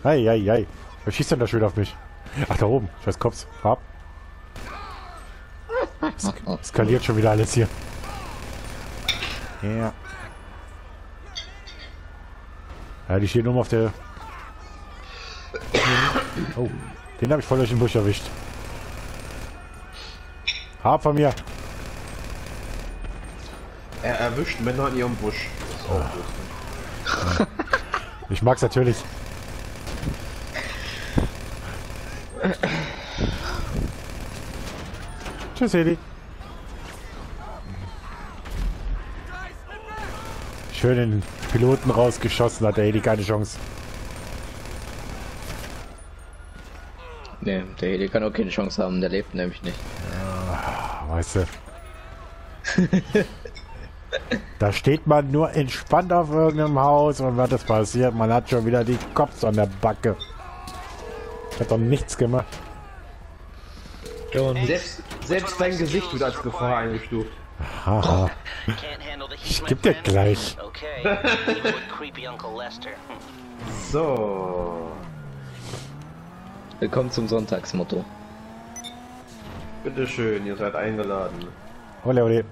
Ei, ei, ei. Wer schießt denn da schön auf mich? Ach, da oben. Scheiß Kopf. Hab. Skaliert schon wieder alles hier. Ja. Ja, die stehen nur auf der... Oh, den habe ich voll durch den Busch erwischt. Hab von mir. Er erwischt Männer in ihrem Busch. Oh. Ich mag's natürlich. Tschüss, Heli. Schön den Piloten rausgeschossen, hat der Heli keine Chance. Ne, der Heli kann auch keine Chance haben, der lebt nämlich nicht. Ja, weißt du. Da steht man nur entspannt auf irgendeinem Haus und was ist passiert? Man hat schon wieder die Cops an der Backe. Ich hab doch nichts gemacht. Selbst dein Gesicht wird als Gefahr eingestuft. Haha. Ich geb dir gleich. So. Willkommen zum Sonntagsmotto. Bitteschön, ihr seid eingeladen. Ole, ole.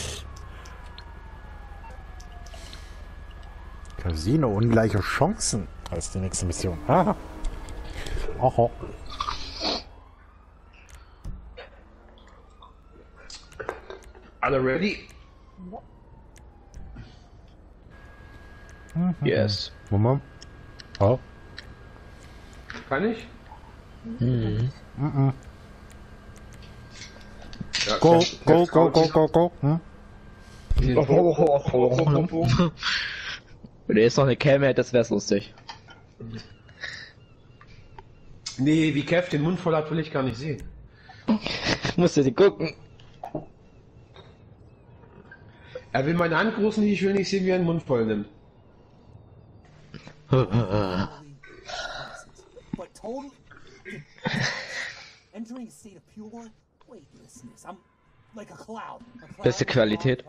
Casino, ungleiche Chancen als die nächste Mission. Haha. Oho. Alle ready? Yes. Moment. Oh. Kann ich? Ja, Go, Chef- go, Chef go, go, Couch. go, go. Hm? Wenn er jetzt noch eine Käme hätte, das wär's lustig. Nee, wie Kev den Mund voll hat, will ich gar nicht sehen. Musst du sie gucken. Er will meine Hand groß nicht, ich will nicht sehen, wie er den Mund voll nimmt. But total entering a state of pure weightlessness. I'm like a cloud. Beste Qualität.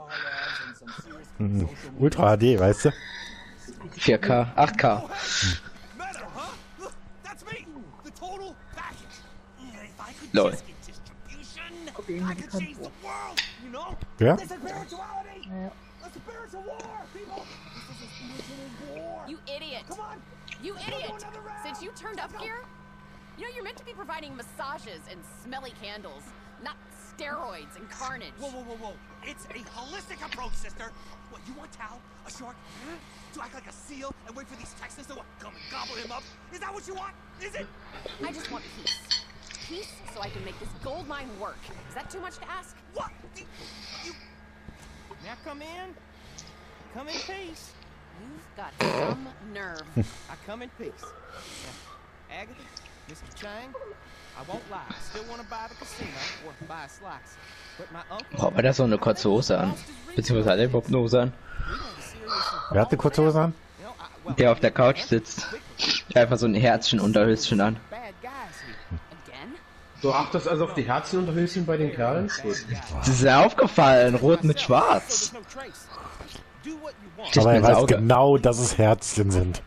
Ultra HD, weißt du? 4K, 8K. Meta, huh? Look, that's me. The total package. If I could Lol. just get distribution, I could change the world. You know? Ja? This is spirituality. A spiritual war, people. This is a spiritual war. You idiot! Come on. You idiot! Go another round. Since you turned up here, you know you're meant to be providing massages and smelly candles, not steroids and carnage. Whoa, whoa, whoa, whoa. It's a holistic approach, sister. What, you want Tal, a shark, to act like a seal and wait for these Texans to what, come and gobble him up? Is that what you want? Is it? I just want peace. Peace so I can make this gold mine work. Is that too much to ask? What? You... Now come in. Come in peace. You've got some nerve. I come in peace. Now, Agatha, Mr. Chang, I won't lie. I still want to buy the casino or buy a slice. But my uncle... Braucht man da so eine kurze Hose an? Beziehungsweise hat er überhaupt eine Hose an? Wer hat eine kurze Hose an? Der auf der Couch sitzt. Einfach so ein Herzchen Unterhöschen an. Again? Du achtest also auf die Herzenunterhöschen bei den Kerlen? Gut. Das ist ja aufgefallen, rot mit schwarz. Sticht Aber mir er ins weiß Auge. genau, dass es Herzchen sind.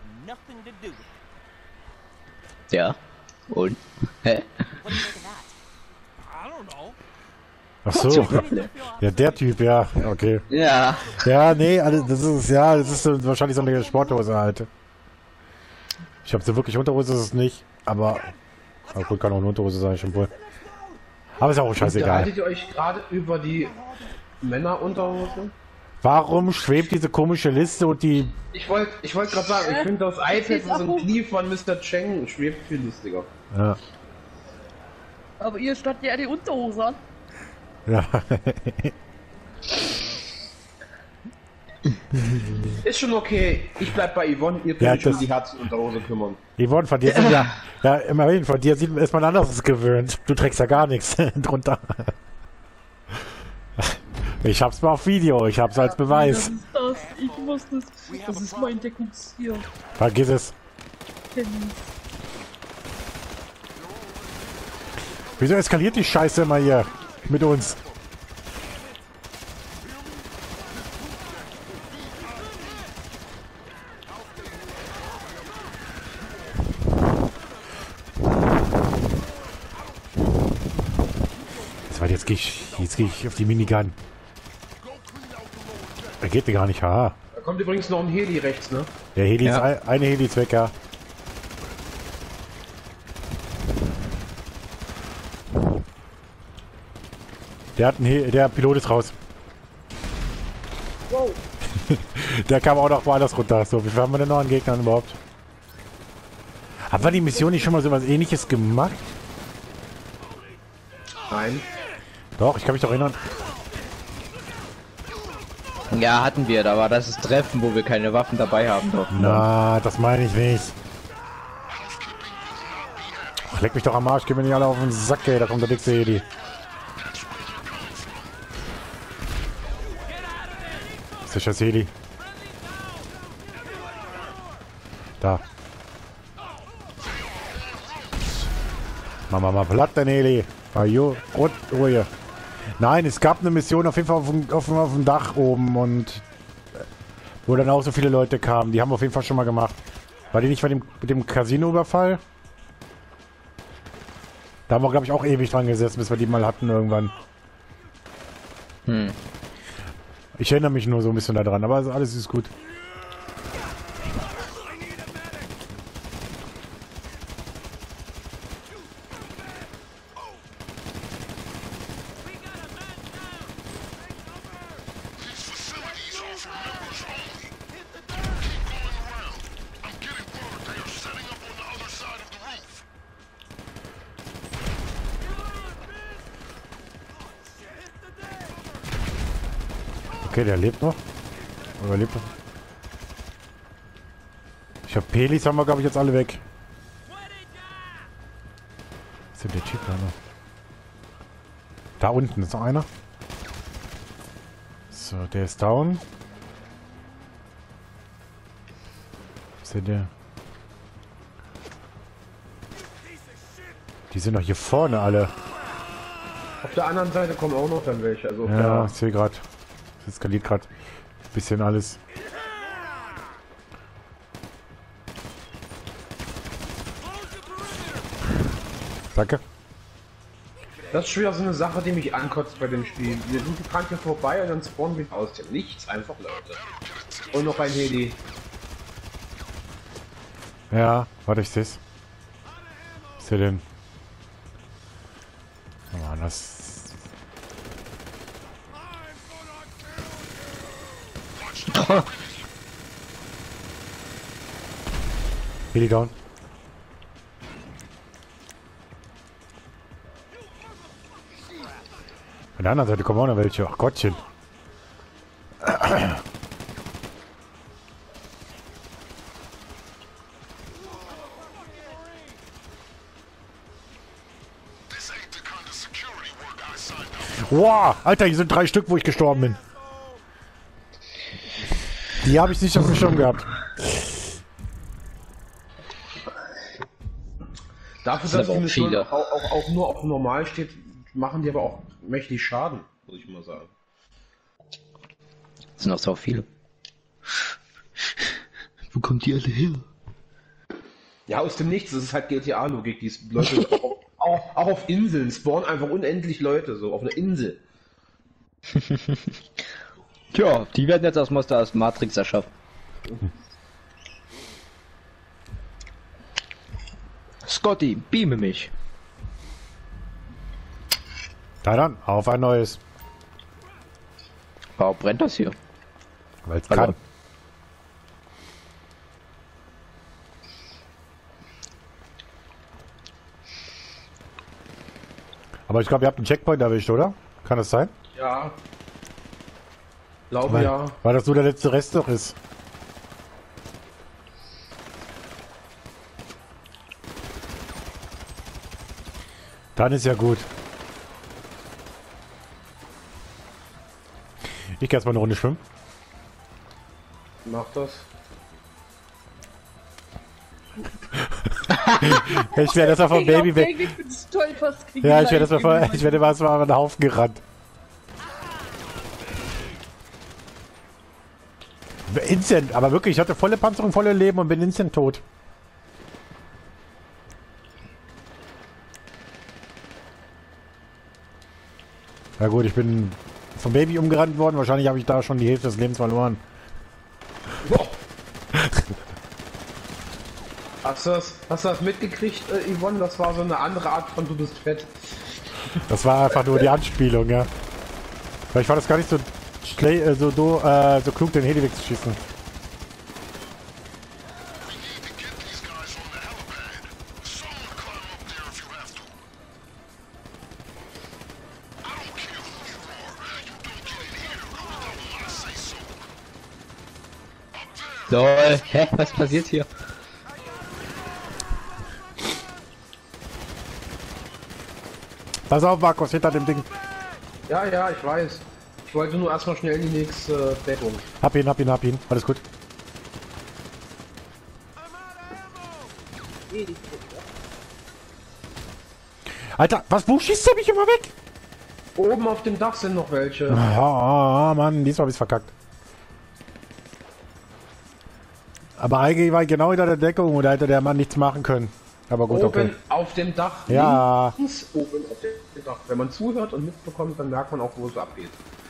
Ja. Und? Hä? What do you make of that? I don't know. Ach so. Ja, der Typ, ja. Okay. Ja. Ja, nee, das ist so, wahrscheinlich so eine Sporthose halt. Ich habe sie wirklich Unterhose, ist es nicht. Aber gut, kann auch eine Unterhose sein, schon wohl. Aber ist ja auch scheißegal. Unterhaltet ihr euch gerade über die Männerunterhose? Warum schwebt diese komische Liste und die... Ich wollte gerade sagen, ich finde das iPad so ein Knie von Mr. Cheng schwebt viel lustiger. Ja. Aber ihr statt ja die Unterhose an. Ja. Ist schon okay, ich bleib bei Yvonne, ihr könnt Ja, euch um das- die Herzenunterhose kümmern. Yvonne, von dir sind ja... Ja, immerhin, von dir ist man anderes gewöhnt. Du trägst ja gar nichts drunter. Ich hab's mal auf Video, ich hab's als Beweis. Das ist das. Ich wusste es. Das ist mein Deckungsziel. Vergiss es. Wieso eskaliert die Scheiße immer hier mit uns? Jetzt gehe ich auf die Minigun. Er geht gar nicht, haha. Da kommt übrigens noch ein Heli rechts, ne? Der Heli Ja. ist eine Heli ist weg, ja. Der Pilot ist raus. Wow. Der kam auch noch woanders runter. So, wie viel haben wir denn noch an Gegnern überhaupt? Haben wir die Mission nicht schon mal so was Ähnliches gemacht? Nein. Doch, ich kann mich doch erinnern. Ja, hatten wir, da war das Treffen, wo wir keine Waffen dabei haben durften. Na, das meine ich nicht. Ach, leck mich doch am Arsch, geh mir nicht alle auf den Sack, ey. Da kommt der dickste Heli. Das ist das Heli. Da. Mach mal platt, den Heli. Ajo, Ruhe. Nein, es gab eine Mission auf jeden Fall auf dem Dach oben und wo dann auch so viele Leute kamen. Die haben wir auf jeden Fall schon mal gemacht. War die nicht mit dem Casino-Überfall? Da haben wir, glaube ich, auch ewig dran gesessen, bis wir die mal hatten irgendwann. Ich erinnere mich nur so ein bisschen daran, aber alles ist gut. Okay, der lebt noch. Oder lebt noch? Ich habe Pelis, haben wir, glaube ich, jetzt alle weg. Was ist denn der Typ da noch? Da unten ist noch einer. So, der ist down. Was ist denn der? Die sind doch hier vorne alle. Auf der anderen Seite kommen auch noch dann welche. Also Ja, ich sehe gerade. Das eskaliert gerade ein bisschen alles. Danke. das ist schon wieder so eine Sache, die mich ankotzt bei dem Spiel. Wir sind bekannt hier vorbei und dann spawnen wir aus dem Nichts. Einfach, Leute. Und noch ein Heli. Ja, warte, ich seh's. Was ist der denn? Oh Mann, das... Heli down. Von der anderen Seite kommen auch noch welche. Ach Gottchen. Wow, Alter, hier sind 3 Stück, wo ich gestorben bin. Die habe ich nicht auf dem Schirm gehabt. Dafür, sind dass aber die auch Mission viele. auch nur auf normal steht, machen die aber auch mächtig Schaden, muss ich mal sagen. Das sind auch so viele. Wo kommt die alle her? Ja, aus dem Nichts, das ist halt GTA-Logik. Die Leute auch auf Inseln spawnen einfach unendlich Leute, so auf einer Insel. Tja, die werden jetzt aus Matrix erschaffen. Scotty, beame mich. Da dann, auf ein neues. Warum brennt das hier? Weil es Hallo. kann. Aber ich glaube, ihr habt einen Checkpoint erwischt, oder? Kann das sein? Ja. Glaube ja. Weil das nur der letzte Rest noch ist. Dann ist ja gut. Ich gehe erstmal eine Runde schwimmen. Mach das. Ich werde erstmal vom Baby weg. Ich find's toll, fast kriegen Ja, wir ich werde gleich erstmal auf einen Haufen gerannt. Instant, aber wirklich, ich hatte volle Panzerung, volle Leben und bin instant tot. Ja gut, ich bin vom Baby umgerannt worden. Wahrscheinlich habe ich da schon die Hälfte des Lebens verloren. Wow. Hast du das mitgekriegt, Yvonne? Das war so eine andere Art von du bist fett. Das war einfach nur die Anspielung, ja. Vielleicht war das gar nicht so so klug, den Heli wegzuschießen. Lol, hä? Was passiert hier? Pass auf, Markus, hinter dem Ding. Ja, ja, ich weiß. Ich wollte nur erstmal schnell in die nächste Deckung. Hab ihn. Alles gut. Alter, wo schießt der mich immer weg? Oben auf dem Dach sind noch welche. Mann, diesmal hab ich's verkackt. Aber eigentlich war ich genau hinter der Deckung und da hätte der Mann nichts machen können. Aber gut, Oben okay. auf dem Dach. Ja. Links oben auf dem Dach. Wenn man zuhört und mitbekommt, dann merkt man auch, wo es abgeht.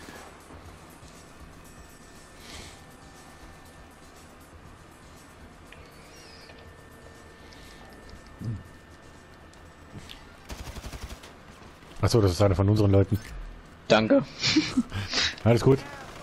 Achso, das ist einer von unseren Leuten. Danke. Alles gut.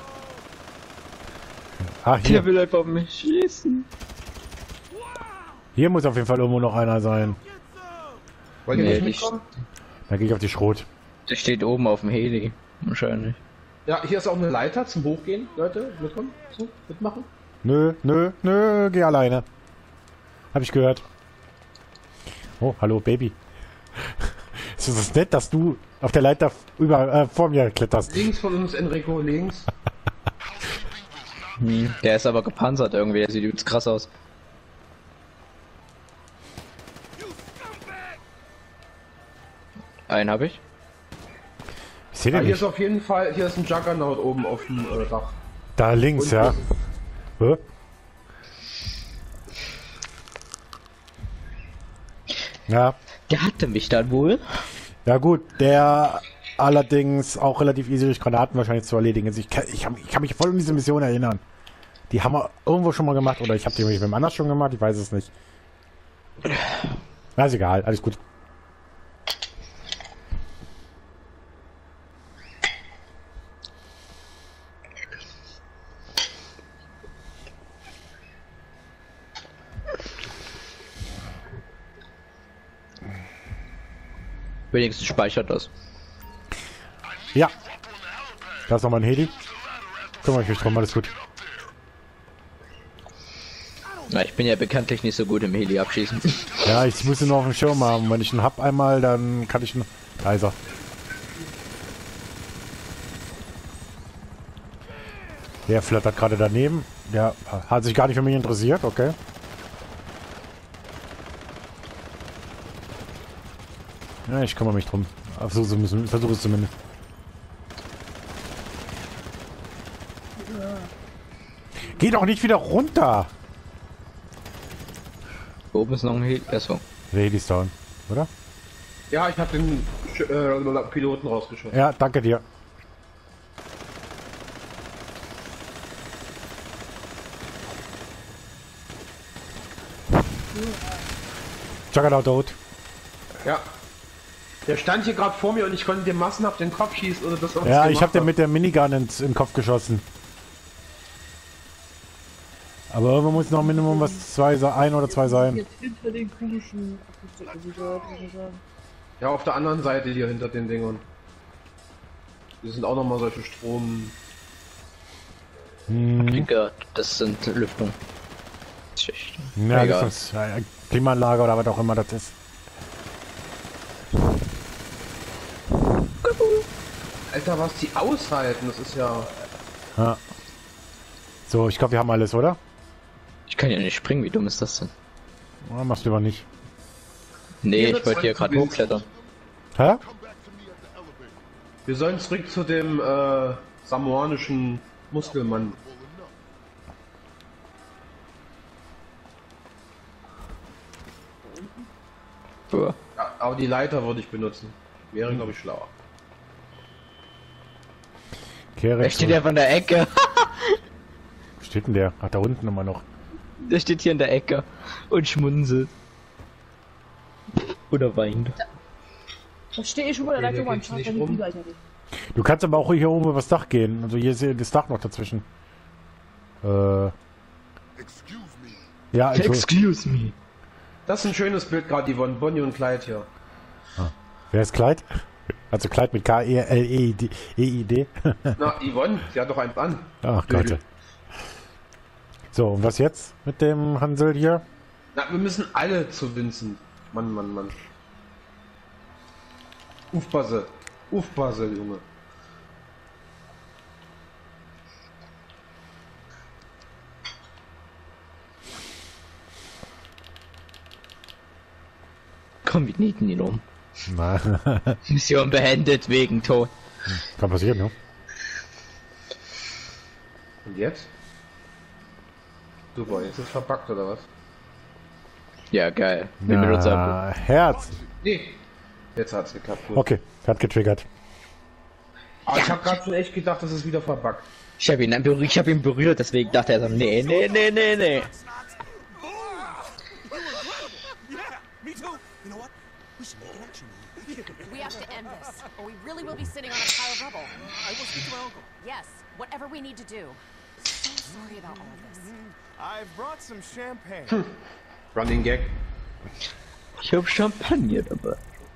Ah, Der hier. will einfach auf mich schießen. Hier muss auf jeden Fall irgendwo noch einer sein. Wollt ihr Nee, nicht die mitkommen? Da gehe ich auf die Schrot. Der steht oben auf dem Heli. Wahrscheinlich. Ja, hier ist auch eine Leiter zum Hochgehen. Leute, mitkommen? So, mitmachen? Nö, geh alleine. Hab ich gehört. Oh, hallo, Baby. Es ist nett, dass du auf der Leiter vor mir kletterst. Links von uns, Enrico, links. Der ist aber gepanzert irgendwie. Der sieht übelst krass aus. Einen habe ich. Ich sehe Ja, den hier nicht. ist auf jeden Fall, hier ist ein Juggernaut oben auf dem Dach. Da links, Und ja. Hä? Ja. Der hatte mich dann wohl. Ja gut, der allerdings auch relativ easy durch Granaten wahrscheinlich zu erledigen ist. Ich kann mich voll um diese Mission erinnern. Die haben wir irgendwo schon mal gemacht oder ich habe die mit wem anders schon gemacht, ich weiß es nicht. Na, ist egal, alles gut. Wenigstens speichert das. Ja. Da ist nochmal ein Heli. Kümmere ich mich drum, alles gut. Na, ich bin ja bekanntlich nicht so gut im Heli abschießen. Ja, ich muss ihn nur auf dem Schirm haben. Wenn ich ihn hab einmal, dann kann ich ihn... Da ist er. Der flattert gerade daneben. Der hat sich gar nicht für mich interessiert, okay. Ja, ich kümmere mich drum. Versuche es zumindest. Geh doch nicht wieder runter! Oben ist noch ein Heli. Achso. Der Heli ist down, oder? Ja, ich habe den Piloten rausgeschossen. Ja, danke dir. Juggernaut tot. Ja. Der stand hier gerade vor mir und ich konnte dem massenhaft den Kopf schießen oder das. Ja, ich habe den mit der Minigun in den Kopf geschossen. Aber irgendwo muss noch Minimum was ein oder zwei sein. Jetzt hinter den komischen. Ja, auf der anderen Seite hier hinter den Dingern. Die sind auch nochmal solche Strom. Ich denke, das sind Lüftung. Schichten. Ja, Egal. das ist Klimaanlage oder was auch immer das ist. Alter, was die aushalten, das ist ja. Ja. So, ich glaube, wir haben alles, oder? Ich kann ja nicht springen, wie dumm ist das denn? Oder machst du aber nicht. Nee, Hier ich wollte hier wird's gerade heute hochklettern. Hä? Wir sollen zurück zu dem samoanischen Muskelmann. Uah. Ja, aber die Leiter würde ich benutzen. Wäre, glaube ich, schlauer. Kehre Da steht ja von der Ecke. Wo steht denn der? Ach, da unten immer noch. Der steht hier in der Ecke und schmunzelt. Oder weint. Da stehe ich schon mal, da Okay, so hier ein geht's Schaf, nicht wenn die rum. Bibel nicht. Du kannst aber auch hier oben übers Dach gehen. Also hier ist ja das Dach noch dazwischen. Ja, also, Excuse me. Das ist ein schönes Bild gerade, Yvonne. Bonnie und Clyde hier. wer ist Clyde? Also Clyde mit K-E-L-E-I-D. Na, Yvonne, sie hat doch einen an. Ach Gott. So, und was jetzt mit dem Hansel hier? Na, wir müssen alle zu Vincent. Mann, Mann, Mann. Aufpasse. Aufpasse, Junge. Komm, wir nieten ihn um. Na, Mission beendet wegen Tod. kann passieren, ne? Und jetzt? Super, jetzt ist verpackt oder was? Ja, geil. Wir benutzen Na, Herz. Nee. Jetzt hat's geklappt. Gut. Okay, hat getriggert. Aber ich habe gerade schon echt gedacht, das ist wieder verpackt. Ich hab ihn berührt, deswegen dachte er so, nee. Yeah, me too. You know what? We should make an action move. We have to end this, or we really will be sitting on a pile of rubble. I will speak to my uncle. Yes, whatever we need to do. So sorry about all of this. I've brought some champagne. Running Gag. Ich hab Champagner dabei.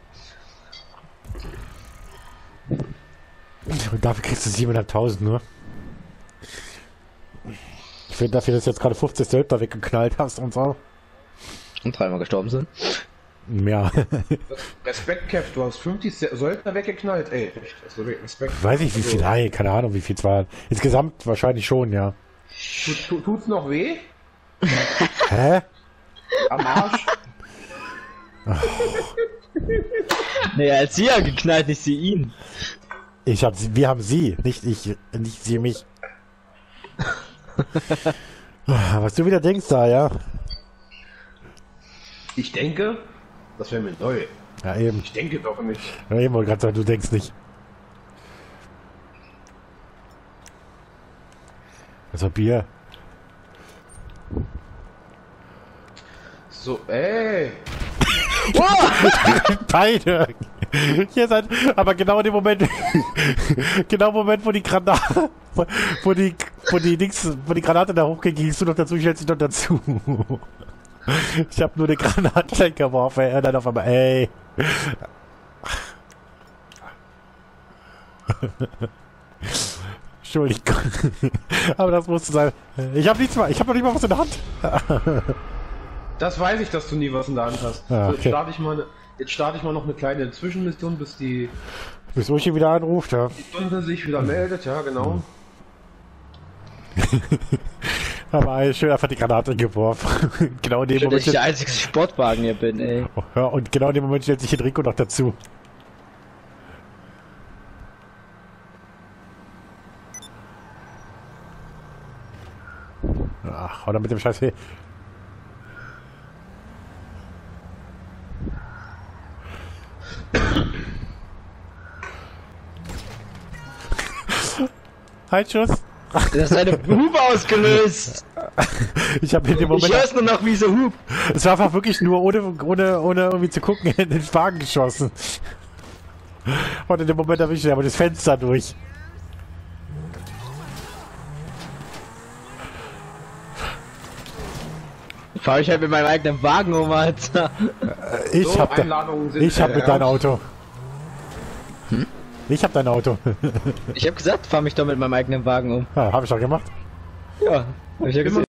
Und dafür kriegst du 7.500 nur. Ich finde dafür, dass du jetzt gerade 50 Söldner weggeknallt hast und so. Und 3-mal gestorben sind. Mehr. Respekt, Kev, du hast 50 Söldner weggeknallt. Ey, also Respekt. Weiß ich wie viel, nein, keine Ahnung wie viel es war. Insgesamt wahrscheinlich schon, ja. Tut's noch weh? Hä? Am Arsch? Nee, er hat sie ja geknallt, nicht sie ihn. Wir haben sie, nicht sie mich. Was du wieder denkst da, ja? Ich denke, das wäre mir neu. Ja, eben. Ich denke doch nicht. Ja, eben wollte gerade sagen, du denkst nicht. Also Bier. So, ey. Beide. Hier seid, aber genau in dem Moment, genau im Moment, wo die Granate, wo die Granate da hochging, gingst du noch dazu, stellst dich noch dazu. Ich habe nur eine Granate geworfen, er dann auf einmal, ey. Entschuldigung. Aber das musste sein. Ich habe noch nicht mal was in der Hand. Das weiß ich, dass du nie was in der Hand hast. Ah, So, okay. jetzt starte ich mal noch eine kleine Zwischenmission, bis die Bis Uschi wieder anruft, ja. Stunde sich wieder meldet. Ja, genau. Aber ey, schön einfach die Granate geworfen. Genau in dem Dass ich Moment. der einzige Sportwagen hier bin, ey. Ja, und genau in dem Moment stellt sich Enrico noch dazu. Ach, oder mit dem Scheiß. Ein Schuss. Das ist eine Hupe ausgelöst. Ich habe in dem Ich Moment. hör's nur noch wie so Hub. Es war einfach wirklich nur ohne irgendwie zu gucken in den Wagen geschossen. Und in dem Moment erwische ich aber das Fenster durch. Fahr ich halt mit meinem eigenen Wagen um, Alter. Ich So, hab Einladungen sind ich hab mit deinem erlaubt. Auto. Ich hab dein Auto. Ich hab gesagt, fahr mich doch mit meinem eigenen Wagen um. Ja, hab ich auch gemacht. Ja, hab ich ja gesehen.